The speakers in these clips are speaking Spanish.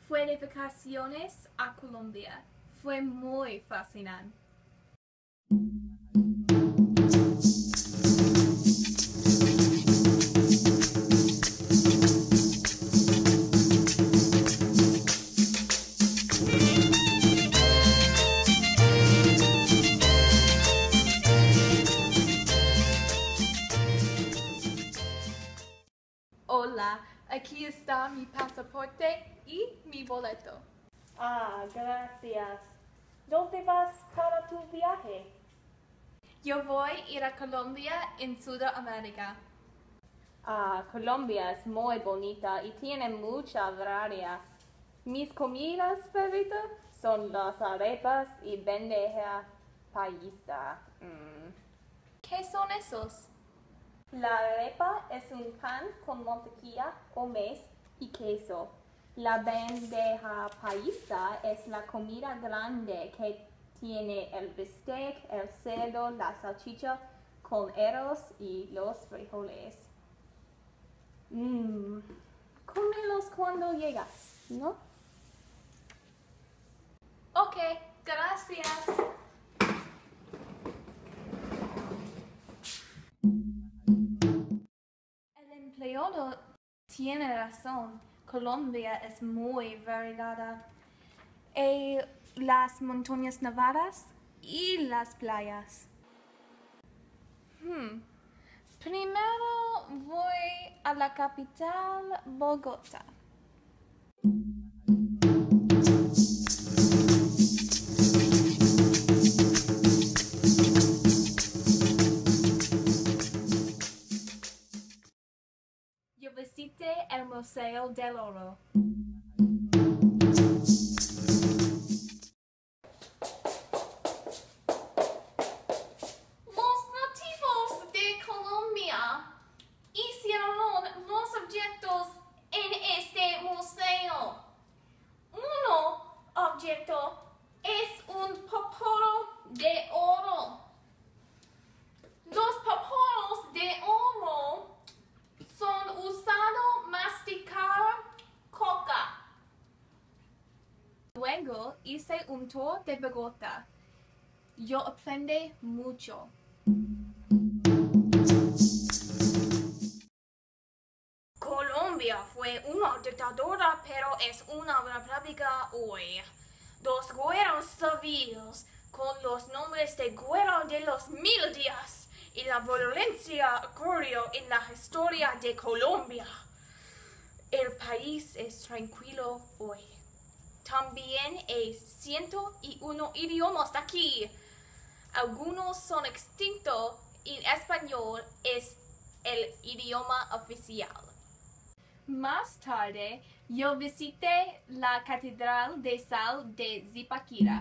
fue de vacaciones a Colombia. Fue muy fascinante. Hola, aquí está mi pasaporte y mi boleto. Ah, gracias. ¿Dónde vas para tu viaje? Yo voy a ir a Colombia en Sudamérica. Ah, Colombia es muy bonita y tiene mucha variedad. Mis comidas favoritas son las arepas y bandeja paisa. ¿Qué son esos? La arepa es un pan con mantequilla o maíz y queso. La bandeja paisa es la comida grande que tiene el bistec, el cerdo, la salchicha con arroz y los frijoles. Cómelos cuando llegas, ¿no? Ok, gracias. El empleado tiene razón. Colombia es muy variada. Hay las montañas nevadas y las playas. Primero voy a la capital, Bogotá. Yo visité el Museo del Oro. Los nativos de Colombia hicieron los objetos en este museo. Un objeto es un poporo de oro. Los poporos de oro son usados masticar coca. Luego hice un tour de Bogotá. Yo aprendí mucho. Colombia fue una dictadura, pero es una república hoy. Dos guerras civiles con los nombres de Guerra de los Mil Días y la violencia ocurrió en la historia de Colombia. El país es tranquilo hoy. También hay 101 idiomas aquí. Algunos son extintos y español es el idioma oficial. Más tarde, yo visité la Catedral de Sal de Zipaquirá.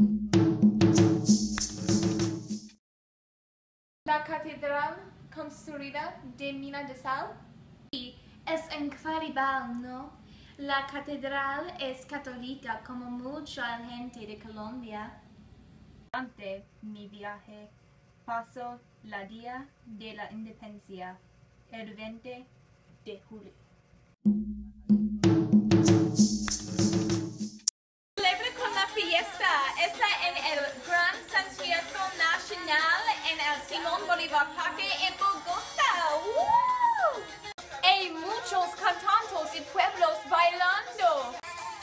La catedral construida de mina de sal es increíble, ¿no? La catedral es católica como mucha gente de Colombia. Durante mi viaje pasó el día de la independencia, el 20 de julio. Celebra con la fiesta. Está en el Gran Concierto Nacional en el Simón Bolívar Parque en Bogotá. ¡Woo! Hay muchos cantantes y pueblos bailando.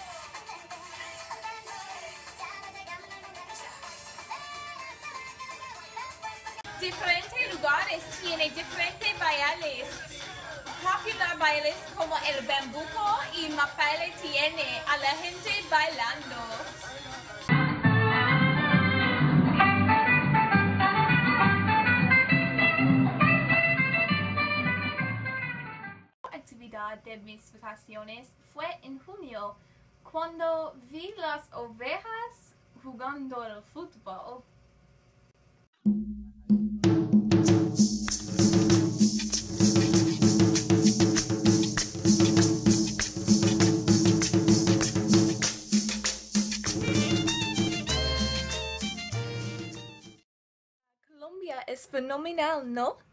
Diferentes lugares tienen diferentes bailes. Popular bailes como el bambuco y mapale tiene a la gente bailando. La actividad de mis vacaciones fue en junio, cuando vi las ovejas jugando al fútbol. Colombia es fenomenal, ¿no?